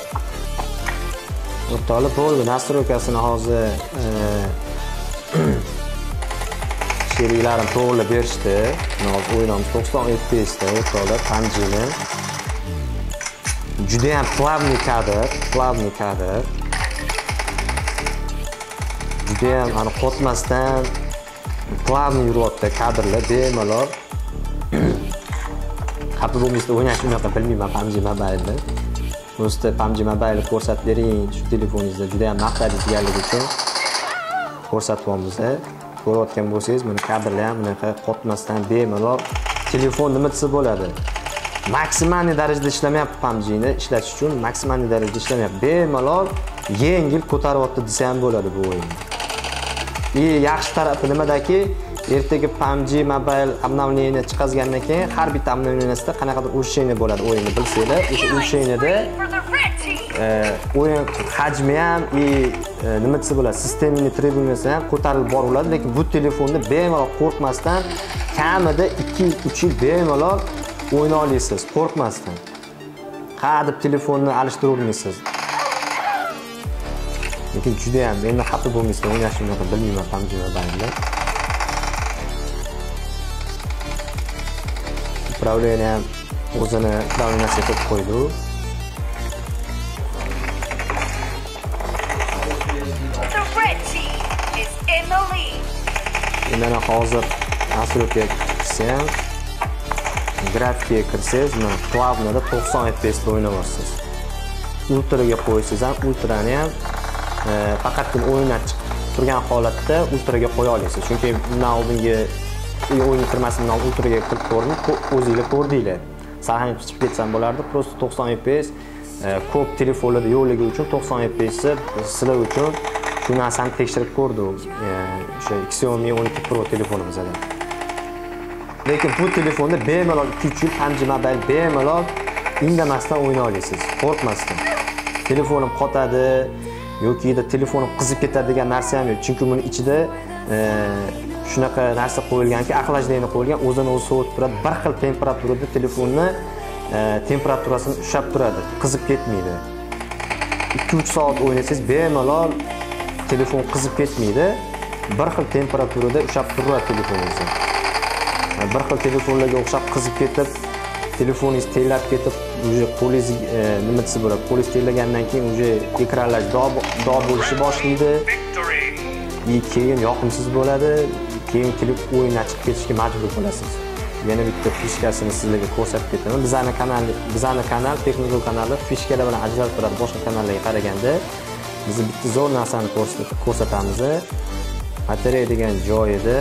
O'rtoqlar bo'ldi. Nastroykasini hozir sheriklarim to'g'rilab berishdi. Hozir o'yinimiz 90 FPS da o'rtoqlar PUBG'ni. Juda ham plavniy kadr. Juda ham ani qotmasdan plavniy yuryapti kadrlar bemalol. Xafa bo'lmaysiz, o'ynash unaqa bilmayman PUBG Mobile'ni. O'zda PUBG Mobile'ni ko'rsatib bering, shu telefoningizda juda ham maqtadingizganligi uchun ko'rsatyapmiz. Ko'rayotgan bo'lsangiz, mana kadrlar ham bunaqa qotmasdan bemalol telefon nima desa bo'ladi. Maksimal darajada ishlamayapti PUBG'ni ishlatish uchun, maksimal darajada ishlamayapti. Bemalol yengil ko'taryapti desa ham bo'ladi bu o'yinni. Yaxshi tarafi nimadaki, ertaga PUBG Mobile obnovleniya chiqazgandan keyin har bitta obnovleniyasida qanaqadir ulучшение bo'ladi o'yinni bilsanglar, o'sha ulучшениеda o'yin hajmi ham nima desa bo'ladi, sistemning tribunasi ham ko'tarilib boriladi, lekin bu telefonni bemalol qo'rqmasdan kamida 2-3 yil bemalol o'yna olasiz, qo'rqmasdan. Qadib telefonni alishtirolmaysiz. Lekin juda ham endi xafa bo'lmaysiz, o'ynashni bilmayman PUBG Mobile'da. Upravleniya ham o'zini upravleniyasiga qo'yib qo'ydi. The red team is in the lead. Mana hozir nastroykaga kirsam, grafikaga kirsangiz, mana plavnada 90 FPS da o'ynayapsiz. Ultraga qo'ysangiz ham ultrani ham faqatgina o'yindan chiqib turgan holatda ultraga qo'ya olasiz. Chunki bundan oldingi o'yin kirmasidan ultraga kirib ko'ring, o'zingizlar ko'rdinglar. Sahna chiqib ketsam bo'lardi, prosta 90 FPS ko'p telefonlarda yo'qligi uchun 90 FPS sizlar uchun shu narsani tekshirib ko'rdim. O'sha Xiaomi 12 Pro telefonimizda. Lekin bu telefonda bemalol 2-3 yil PUBG Mobile bemalol indamasdan o'yna olasiz, qo'rqmasdan. telefonim qotadi yoki telefonim qizib ketadi degan narsa ham yo'q. Chunki buni ichida shunaqa narsa qo'yilganki, aqlajlayni qo'yilgan, o'zini o'zi sovutib turadi. Bir xil temperaturada telefonni temperaturasini ushlab turadi, qizib ketmaydi. 2-3 soat o'ynasangiz bemalol telefon qizib ketmaydi. Bir xil temperaturada ushlab turadi telefoningizni. Bir xil telefonlarga o'xshab qizib ketib, telefoningiz tellab ketib, uje qo'lingiz nima desa bo'ladi, qo'lingiz tellagandan keyin uje ekranlar dog' bo'lishni boshlaydi. Keyin yoqimsiz bo'ladi, keyin o'yindan chiqib ketishga majbur bo'lasiz. Yana bitta fishkasini sizlarga ko'rsatib ketaman. Bizning kanal, Texnologiya kanali fishkalar bilan ajralib turadi boshqa kanallarga qaraganda. Biz bitta zo'r narsani ko'rsatamiz. Batareya degan joyida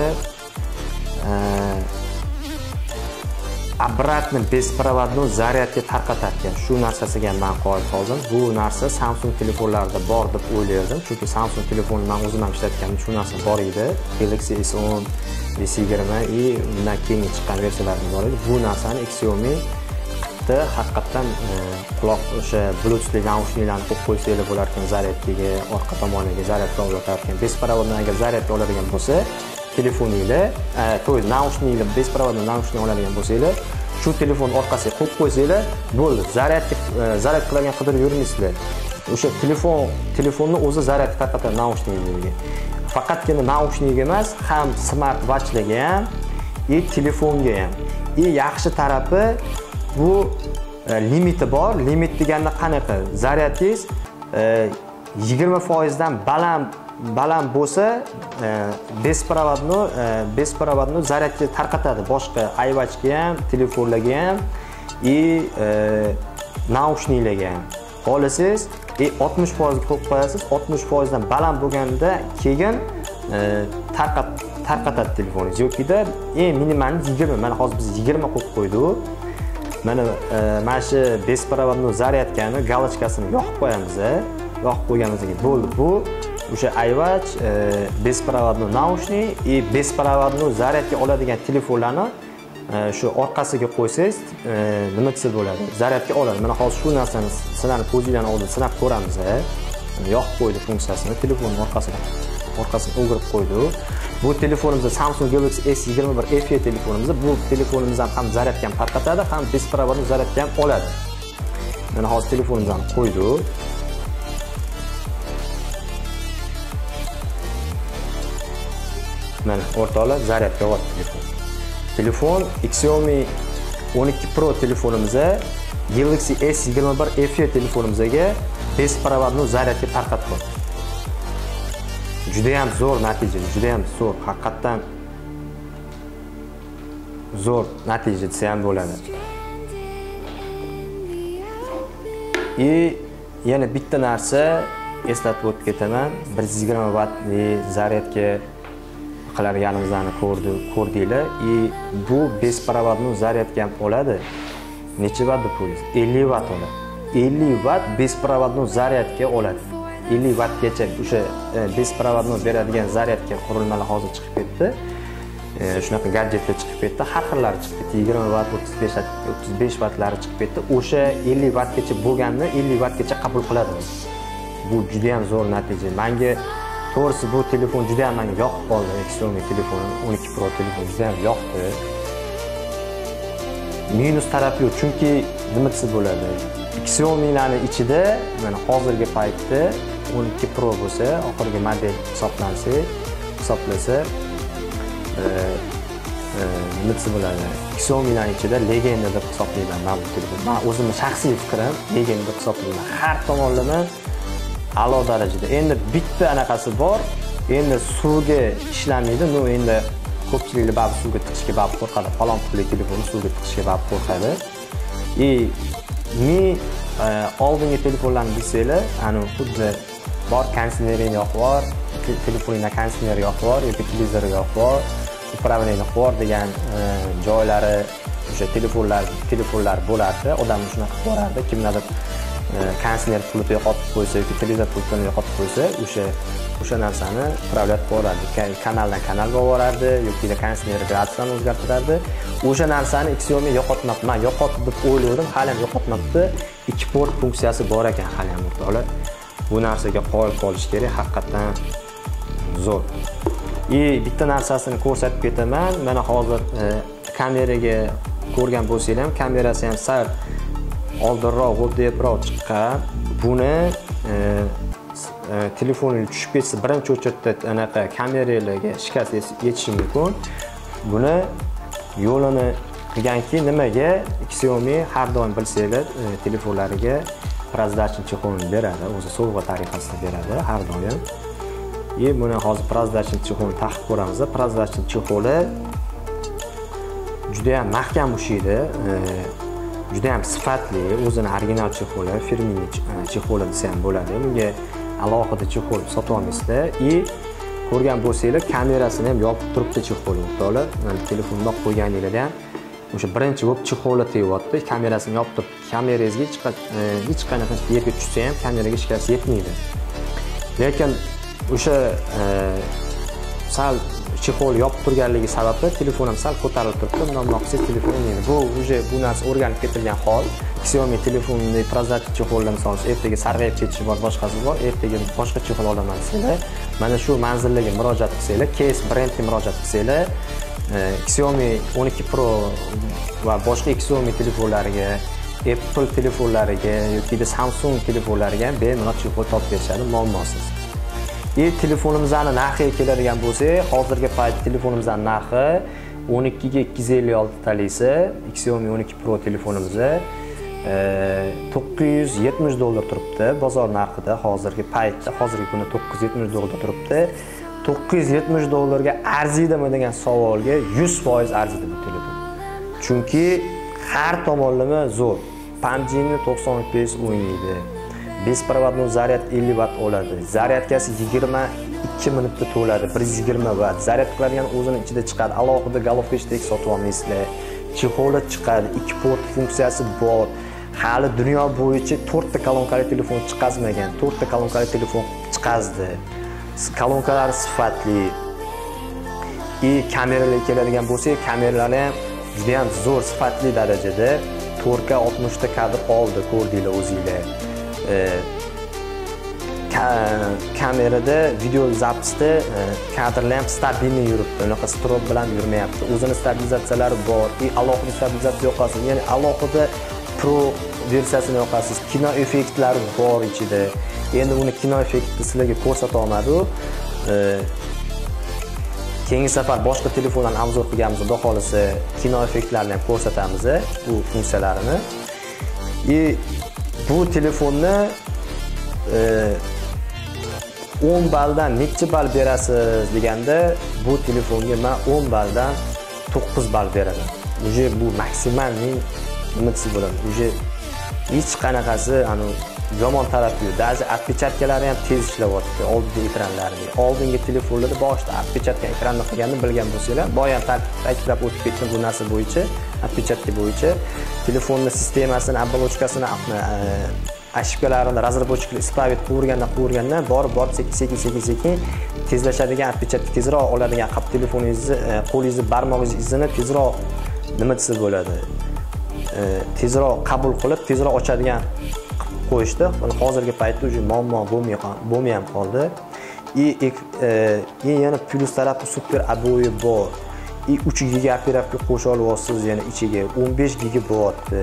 обратно беспроводной zaryadga tarqatadigan shu narsasiga men qoyil qoldim. Bu narsa Samsung telefonlarida bor deb o'ylardim, chunki Samsung telefonni men o'zim ham ishlatgandim, shu narsa bor edi. Galaxy S10, S20 и undan keyin chiqqan versiyalarida bor edi. Bu narsani Xiaomi haqiqatan quloq o'sha Bluetooth naushniklarni qo'yib qo'ysanglar bo'lar ekan, zaryadkaga, orqa tomoniga zaryadka oladigan, besprovодный agar zaryadka oladigan bo'lsa, telefoningizlar, to'y naushniklar, besprovодный naushnik oladigan bo'lsanglar, shu telefon orqasiga qo'yib qo'ysanglar, bo'ldi. Zaryad qiladigan qidirib yurmaysizlar. O'sha telefonni o'zi zaryadga tarqatadi naushniklarga. Faqatgina naushnik emas, ham smartwatchlarga ham, telefonga ham. Yaxshi tarafi bu limiti bor. Limit deganda qanaqa? Zaryadingiz 20% dan baland bo'lsa, besprovодный zaryadga tarqatadi boshqa iWatchga ham, telefonlarga ham, naushniklarga ham. Xohlasangiz 60% ga qo'yib qo'yasiz. 60% dan baland bo'lganda keyin tarqatadi telefoningiz. Yo'qida minimal 20. Mana hozir biz 20 qo'yib qo'ydik. Mana shu besprovодный zaryadkani galochkasini yoqib qo'yamiz. Yoqib qo'yganimizdan keyin bo'ldi. Bu o'sha iWatch, besprovодный naushnik и besprovодный zaryadga oladigan telefonlarni shu orqasiga qo'ysangiz, nima desa bo'ladi? Zaryadga oladi. Mana hozir shu narsani sizlarning ko'zingizlarning oldida sinab ko'ramiz. Yoqib qo'ydi funksiyasini, telefonning orqasiga o'girib qo'ydi. Bu telefonimizda Samsung Galaxy S21 FE telefonimiz. Bu telefonimiz ham zaryadga ham tarqatadi, ham besprovодный zaryadga ham oladi. Mana hozir telefonimizni qo'ydik. Mana o'rtoqlar zaryadga oladi telefon. Telefon Xiaomi 12 Pro telefonimizga, Galaxy S21 FE telefonimizga besprovодный zaryadga tarqatib qo'ydi. Juda ham zo'r natija, juda ham zo'r, haqiqatan zo'r natija desa ham bo'ladi. Yana bitta narsa eslatib o'tib ketaman. 120 wattli zaryadga qiladiganimizni ko'rdinglar. Bu besprovодный zaryadga ham oladi. Necha watt deb qo'yasiz? 50 watt oladi. 50 watt besprovодный zaryadga oladi. 50 wattgacha o'sha besprovодный beradigan zaryadga qurilmalar hozir chiqib ketdi. Shunaqa gadjetlar chiqib ketdi, har xillari chiqib ketdi. 20 watt, 35 wattlari chiqib ketdi. O'sha 50 wattgacha bo'lganini 50 wattgacha qabul qiladi. Bu juda ham zo'r natija. Menga to'g'risi bu telefon juda ham menga yoqib qoldi. Xiaomi telefoni 12 Pro telefon juda ham yoqdi. Minus tarafi yo'q, chunki nima desa bo'ladi? Xiaomi'larning ichida mana hozirgi paytda 12 Pro bo'lsa, oxirgi model hisoblasa, nima desa bo'ladi? Xiaomi'larning ichida legenda deb hisoblayman men bu telefonni. Men o'zimning shaxsiy fikrim legenda deb hisoblayman. Har tomonlama a'lo darajada. Endi bitta anaqasi bor. Endi suvga ishlamaydi. Endi ko'pchiliklar ba'zi suvga tiqishga ba'zi qo'rqadi. Falon pulli telefonni suvga tiqishga ba'zi qo'rqadi. Oldingi telefonlarni bilsanglar, ana xuddi bor konditsionering yo'q bor, telefoningda konditsioner yo'q bor, yoki televizor yo'q bor, upravleniya yo'q bor degan joylari o'sha telefonlar bo'lardi. Odam shunaqa borardi, kimlardir konditsioner pultini yo'qotib qo'ysa yoki televizor pultini yo'qotib qo'ysa, o'sha narsani upravlat qilib kanaldan kanalga yuborardi yoki konditsioner gradusini o'zgartirardi. O'sha narsani Xiaomi yo'qotmabdi. Men yo'qotdi deb o'yladim, hali ham yo'qotmabdi. 2 port funksiyasi bor ekan hali ham o'rtoqlar. Bu narsaga qoyil qolish kerak, haqiqatan zo'r. Bitta narsasini ko'rsatib ketaman. Mana hozir kameraga ko'rgan bo'lsanglar ham, kamerasi ham sal oldinroq, g'o'ddayroq chiqqan. Buni telefoningiz tushib ketsa, birinchi o'chirda anaqa kameralarga shikast yetishi mumkin. Buni yo'lini qilganki, nimaga Xiaomi har doim bilsanglar, telefonlariga prozrachniy chexolni beradi, o'zi sovg'a tariqasida beradi har doim. Buni hozir prozrachniy chexolni taqib ko'ramiz. Prozrachniy chexoli juda ham mahkam ushlaydi, juda ham sifatli, o'zini original chexoli, firminiy chexoli desa ham bo'ladi. Bunga alohida chexol sotib olmaysizlar. Ko'rgan bo'lsanglar, kamerasini ham yopib turibdi chexoli o'rtoqlar. Telefonda qo'yganingizda ham o'sha birinchi bo'lib chexoli tegayapti, kamerasini yopib turib, kamerangizga hech qanaqa yerga tushsa ham kameraga shikast yetmaydi. Lekin o'sha sal chexol yopib turganligi sababli telefon ham sal ko'tarilib turibdi. Bundoq qilsangiz telefon o'ynaydi. Bu narsa o'rganib ketilgan hol. Xiaomi telefonida prozrachniy chexollar misol ertaga sarg'ayib ketishi bor, boshqasi bor. Ertaga boshqa chexol olaman desanglar, mana shu manzillarga murojaat qilsanglar, Case brendga murojaat qilsanglar, Xiaomi 12 Pro va boshqa Xiaomi telefonlariga, Apple telefonlariga yoki Samsung telefonlariga bemalol chexol topib berishadi, muammosiz. Telefonimizning narxiga keladigan bo'lsak, hozirgi paytda telefonimizning narxi 12 ga 256 talisi, Xiaomi 12 Pro telefonimiz $970 turibdi bozor narxida hozirgi paytda, hozirgi kunda $970 turibdi. $970 ga arziydimi degan savolga 100% arziydi bu telefon. Chunki har tomonlama zo'r. 5G'ni 90 fps o'ynaydi. Беспроводной заряд 50 Вт oladi. Zaryadkasi 22 minutda to'ladi, 120 Вт. Zaryad qiladigan o'zining ichida chiqadi. Alohida golofbechdek sotib olmaysizlar. Chexoli chiqadi, 2 port funksiyasi bor. Hali dunyo bo'yicha 4 ta kolonkali telefon chiqazmagan. 4 ta kolonkali telefon chiqazdi. Kolonkalari sifatli. Kameralarga keladigan bo'lsak, kameralari ham juda ham zo'r, sifatli darajada 4K 60 ta kadr oldi, ko'rdinglar o'zingizlar. Kamerada video zapisda kadrlar ham stabilni yuribdi. Unaqa strob bilan yurmayapti. O'zini stabilizatsiyalari bor. Alohida stabilizatsiya yoqasiz. Ya'ni alohida Pro versiyasini yoqasiz. Kino effektlari bor ichida. Endi uni kino effektini sizlarga ko'rsata olmadi. Keyingi safar boshqa telefonlarni obzor qilganimizda, xudo xolasa, kino effektlarini ham ko'rsatamiz, bu funksiyalarini. Bu telefonni 10 balldan necha ball berasiz deganda, bu telefonga men 10 balldan 9 ball beraman. Uje bu maksimalning nimasi bo'ladi. Uje hech qanaqasi yomon tarafi yo'q. Даже отпечаткалari ham tez ishlayapti, oldingi ekranlari. Oldingi telefonlarda boshida отпечатка ekranni qilganini bilgan bo'lsanglar, boya ta'kidlab o'tib ketdim bu narsa bo'yicha, отпечатка bo'yicha telefonning sistemasini, оболочкасini, ошибкalarini razработчикlar ispravit qilgandan borib sekin tezlashadigan, отпечатка tezroq oladigan, qap telefoningizni, qo'lingizni, barmog'ingiz izini tezroq nima desa bo'ladi, tezroq qabul qilib, tezroq ochadigan qo'yishdi. Hozirgi paytda uje muammo bo'lmay ham qoldi. Yana plus tarafi super обои bor. 3 giga operativka qo'shib olyapsiz, yana ichiga 15 giga bo'lyapti.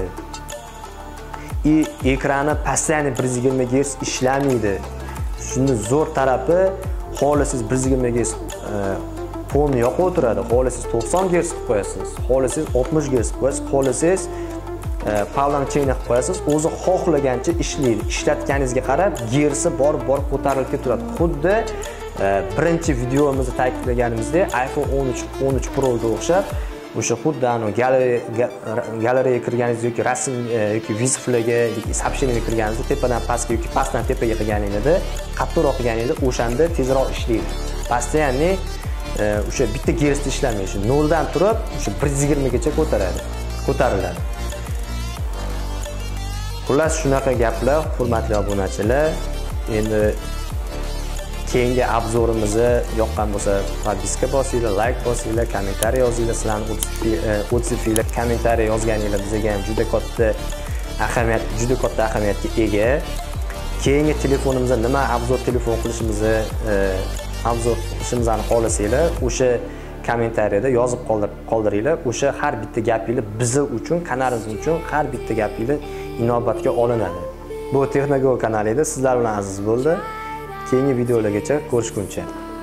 Ekrani постоянно 120 Hz ishlamaydi. Shuni zo'r tarafi, xohlasangiz 120 Hz fonni yoqib o'tiradi, xohlasangiz 90 Hz qilib qo'yasiz, xohlasangiz 60 Hz qilib qo'yasiz, xohlasangiz Pavlancheyni qilib qo'yasiz, o'zi xohlagancha ishlaydi. Ishlatganingizga qarab, gersi borib ko'tarilib ketaveradi. Xuddi birinchi videomizni ta'kidlaganimizdek, iPhone 13 Pro ga o'xshab, o'sha xuddi galereyaga kirganingizda yoki rasm yoki viziflarga yoki сообщениyaga kirganingizda tepadan pastga yoki pastdan tepaga qilganingizda, qattiqroq qilganingizda o'shanda tezroq ishlaydi. Постоянно o'sha bitta gersda ishlamaydi. 0 dan turib, o'sha 120 gacha ko'tariladi. Xullas shunaqa gaplar, hurmatli obunachilar. Endi keyingi obzorimizni yoqqan bo'lsa, podpiska bosinglar, like bosinglar, kommentariy yozinglar. Sizlarning otsifinglar, kommentariy yozganinglar bizga ham juda katta ahamiyatga ega. Keyingi telefonimizda nima obzor qilishimizni xohlasanglar, o'sha kommentariyada yozib qoldiringlar. O'sha har bitta gapingiz biz uchun, kanalimiz uchun har bitta gapingiz inobatga olinadi. Bu Texnogol kanali edi. Sizlar bilan aziz bo'ldi. Keyingi videolargacha ko'rishguncha.